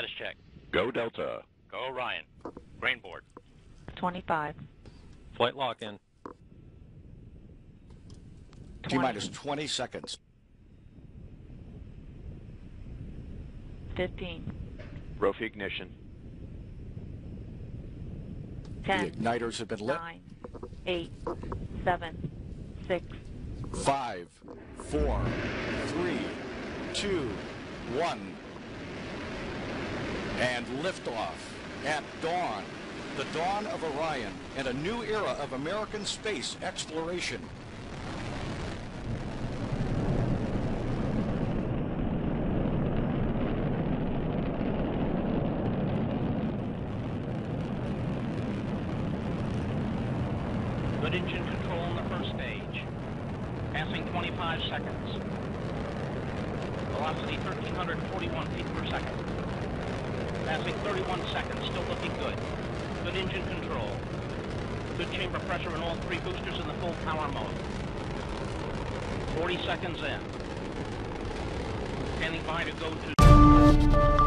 Status check. Go Delta. Go Orion. Grain board. 25. Flight lock-in. 20. T-minus 20 seconds. 15. Brophy ignition. 10. The igniters have been lit. 9. 8. 7. 6. 5, 4, 3, 2, 1. And liftoff at dawn. The dawn of Orion and a new era of American space exploration. Good engine control on the first stage. Passing 25 seconds. Velocity 1,341 feet per second. Passing 31 seconds, still looking good. Good engine control. Good chamber pressure in all three boosters in the full power mode. 40 seconds in. Standing by to go to...